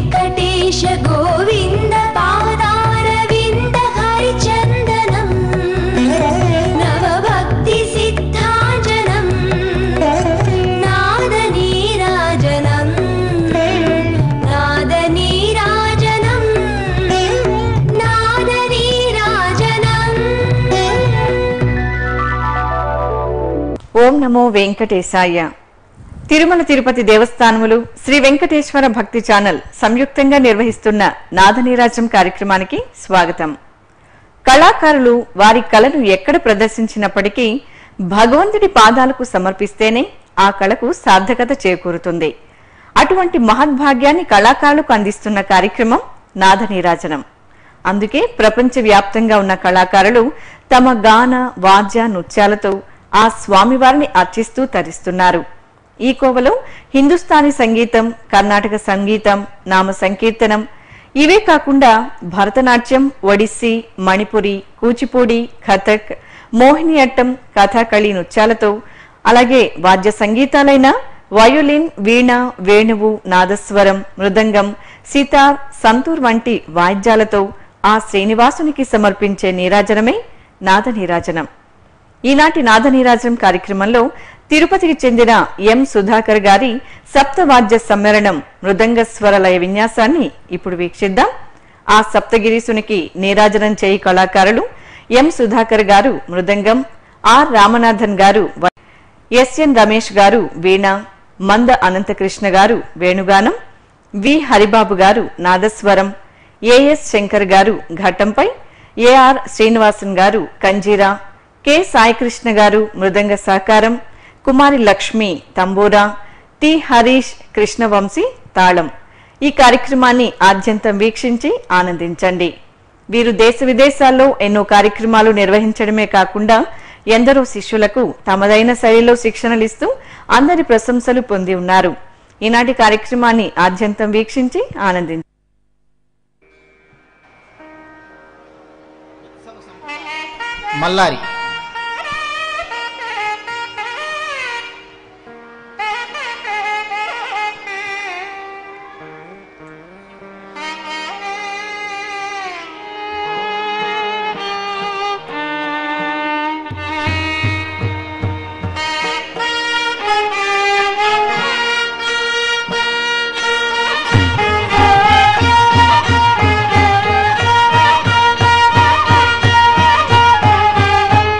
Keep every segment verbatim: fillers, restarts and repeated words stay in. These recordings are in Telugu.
वेङ्कटेश गोविन्द पादारविन्द हरिचन्दनं नवभक्ति सिद्धाजनं नादनीराजनं नादनीराजनं नादनीराजनं। ఓం నమో వెంకటేశాయ. తిరుమల తిరుపతి దేవస్థానములు శ్రీ వెంకటేశ్వర భక్తి ఛానల్ సంయుక్తంగా నిర్వహిస్తున్న నాదనీరాజం కార్యక్రమానికి స్వాగతం. కళాకారులు వారి కళను ఎక్కడ ప్రదర్శించినప్పటికీ భగవంతుడి పాదాలకు సమర్పిస్తేనే ఆ కళకు సార్థకత చేకూరుతుంది. అటువంటి మహద్భాగ్యాన్ని కళాకారులకు అందిస్తున్న కార్యక్రమం నాదనీరాజనం. అందుకే ప్రపంచవ్యాప్తంగా ఉన్న కళాకారులు తమ గాన వాద్య నృత్యాలతో ఆ స్వామివారిని అర్చిస్తూ తరిస్తున్నారు. ఈ కోవలో హిందుస్థానీ సంగీతం, కర్ణాటక సంగీతం, నామ సంకీర్తనం, ఇవే కాకుండా భరతనాట్యం, ఒడిస్సీ, మణిపురి, కూచిపూడి, కథక్, మోహినియట్టం, కథాకళి నృత్యాలతో, అలాగే వాద్య సంగీతాలైన వయోలిన్, వీణ, వేణువు, నాదస్వరం, మృదంగం, సితార్, సంతూర్ వంటి వాయిద్యాలతో ఆ శ్రీనివాసునికి సమర్పించే నీరాజనమే నాదనీరాజనం. ఈనాటి నాదనీరాజనం కార్యక్రమంలో తిరుపతికి చెందిన ఎం సుధాకర్ గారి సప్తవాద్య సమ్మేళనం మృదంగ స్వరలయ విన్యాసాన్ని ఇప్పుడు వీక్షిద్దాం. ఆ సప్తగిరీసునికి నీరాజనం చేయి కళాకారులు ఎం సుధాకర్ గారు మృదంగం, ఆర్ రామనాథన్ గారు, ఎస్ఎన్ రమేష్ గారు వీణ, మంద అనంతకృష్ణ గారు వేణుగానం, వి హరిబాబు గారు నాదస్వరం, ఏఎస్ శంకర్ గారు ఘటంపై, ఏఆర్ శ్రీనివాసన్ గారు కంజీరా, కె సాయికృష్ణ గారు మృదంగ సహకారం, కుమారి లక్ష్మి తంబూరా, టి హరీష్ కృష్ణవంశీ తాళం. ఈ కార్యక్రమాన్ని ఆద్యంతం వీక్షించి ఆనందించండి. వీరు దేశ విదేశాల్లో ఎన్నో కార్యక్రమాలు నిర్వహించడమే కాకుండా ఎందరో శిష్యులకు తమదైన శైలిలో శిక్షణలిస్తూ అందరి ప్రశంసలు పొంది ఉన్నారు. ఈనాటి కార్యక్రమాన్ని ఆద్యంతం వీక్షించి ఆనందించండి. మల్లారి Thank you.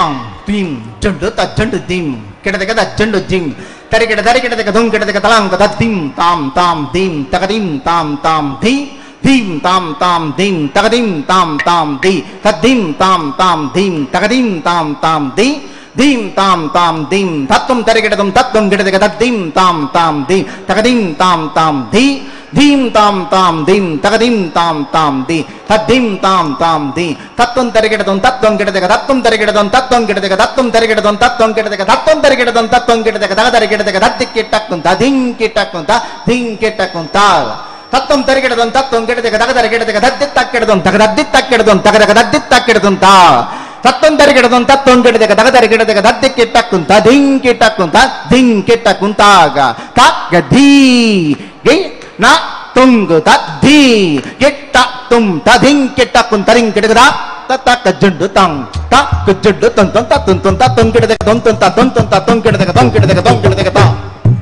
ತಾಂ ತೀಂ ಜಂಡು ತ ಜಂಡು ದಿಂ ಕೆಡದೆಗ ದ ಜಂಡು ಜಿಂ ತರಿಗೆಡ ದರಿಗೆಡದೆಗ ದುಂ ಕೆಡದೆಗ ತಲಾಂಗ ದ ದಿಂ ತಾಂ ತಾಂ ದಿಂ ತಗದಿಂ ತಾಂ ತಾಂ ಧಿ ಧೀಂ ತಾಂ ತಾಂ ದಿಂ ತಗದಿಂ ತಾಂ ತಾಂ ದಿ ತದ್ದಿಂ ತಾಂ ತಾಂ ಧೀಂ ತಗದಿಂ ತಾಂ ತಾಂ ದಿ ಧೀಂ ತಾಂ ತಾಂ ದಿಂ ತತ್ವಂ ತರಿಗೆಡದಂ ತತ್ವಂ ಗಿಡದೆಗ ತದ್ದಿಂ ತಾಂ ತಾಂ ದಿ ತಗದಿಂ ತಾಂ ತಾಂ ಧಿ ಧೀಂ ತಾಂ ತಾಂ ದಿಂ ತಗದಿಂ ತಾಂ ತಾಂ ದಿ ತದ್ದಿಂ ತಾಂ ತಾಂ ದಿ ತತ್ವಂ ತರಿಗೆಡದಂ ತತ್ವಂ ಗಿಡದೆಗ ತತ್ವಂ ತರಿಗೆಡದಂ ತತ್ವಂ ಗಿಡದೆಗ ತತ್ವಂ ತರಿಗೆಡದಂ ತತ್ವಂ ಗಿಡದೆಗ ತತ್ವಂ ತರಿಗೆಡದಂ ತತ್ವಂ ಗಿಡದೆಗ ತಗದರಿ ಗಿಡದೆಗ ತದ್ದಿಕ್ಕಿಟ್ಟಕ್ಕುಂತ ಧಿಂ ಕಿಟ್ಟಕ್ಕುಂತ ಧಿಂ ಕಿಟ್ಟಕ್ಕುಂತ ತತ್ವಂ ತರಿಗೆಡದಂ ತತ್ವಂ ಗಿಡದೆಗ ತಗದರಿ ಗಿಡದೆಗ ತದ್ದಿತ್ತಕ್ಕಿಡದಂ ತಗದದ್ದಿತ್ತಕ್ಕಿಡದಂ ತಗದಗ ತದ್ದಿತ್ತಕ್ಕಿಡದಂತ ತತ್ವಂ ತರಿಗೆಡದಂ ತತ್ವಂ ಗಿಡದೆಗ ತಗದರಿ ಗಿಡದೆಗ ತದ್ದಿಕ್ಕಿಟ್ಟಕ್ಕುಂತ ಧಿಂ ಕಿಟ್ಟಕ್ಕುಂತ ಧಿಂ ಕಿಟ್ಟಕ್ಕುಂತಾಗ ತಗ ಧೀ ಗೆ ನ ತುಂಗು ತದ್ಧಿ ಗಿಟ್ಟ ತುಂ ತಧಿಂ ಕಿಟ್ಟಕ್ಕುಂ ತರಿಂ ಕಿಡಗದ ತಕ್ಕ ಜಡ್ಡು ತಂ ತಕ್ಕ ಜಡ್ಡು ತಂತಂ ತತ್ತಂ ತಂ ತತ್ತಂ ಕಿಡದೆಗ ತಂತಂ ತತ್ತಂ ತಂ ತತ್ತಂ ಕಿಡದೆಗ ತಂ ಕಿಡದೆಗ ತಂ ಕಿಡದೆಗ ತ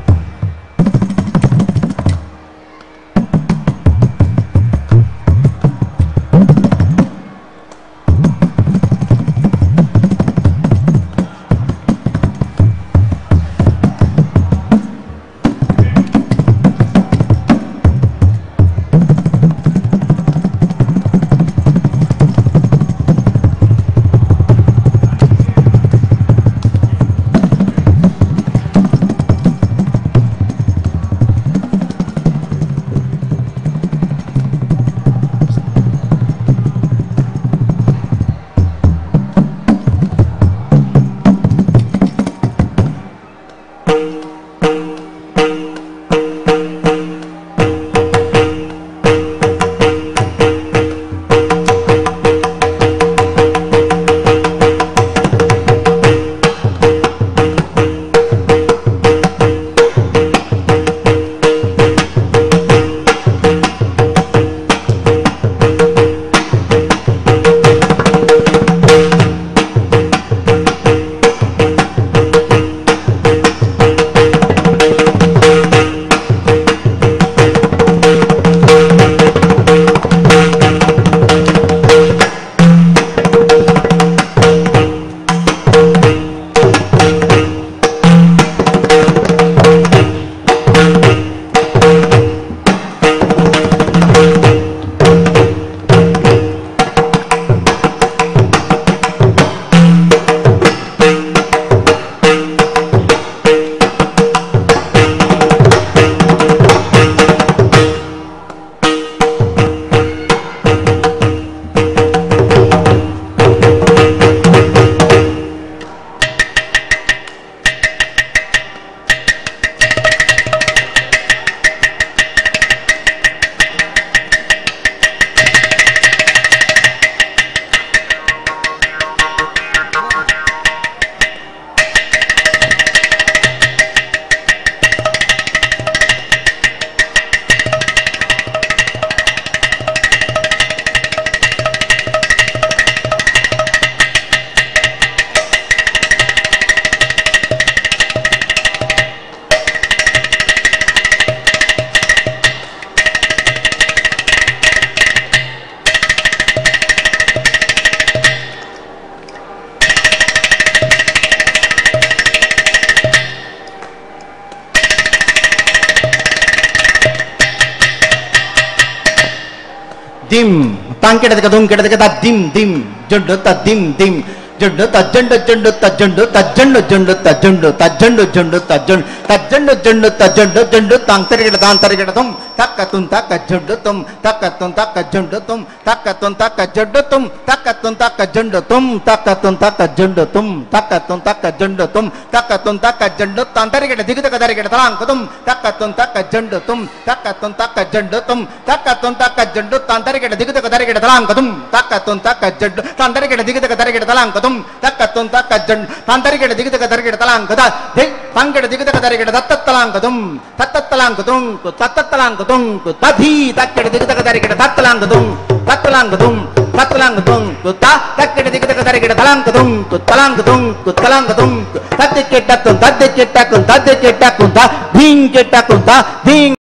dim tangkeda ka dum keda ka dim dim jundu ta dim dim jundu ta jundu jundu ta jundu ta jundu jundu ta jundu ta jundu jundu ta jundu ta jundu jundu ta jundu jundu tang terikeda tan terikeda dum takatun takka jundu tum takatun takka jundu tum takatun takka jundu tum takatun takka jundu tum takatun takka jundu tum takatun takka jundu tum takatun takka jundu tan terikeda digita ka terikeda tan kadum takatun takka jundu tum takatun takka jundu tum takatun takka jundu tan terikeda digita ka terikeda tan kadum takatun takka jundu tan terikeda digita ka terikeda tan kadum takatun takka jundu tan terikeda digita ka terikeda tan kada dig tangkeda digita ka terikeda tattat talang kadum tattat talang kadum tattat talang kadum tadhi takkeda digita ka terikeda tat talang kadum tat talang kadum tat talang kadum ta takkeda digita ka terikeda talang kadum talang kadum talang kadum tadde kettakun tadde kettakun tadde kettakun ta ding kettakun ta ding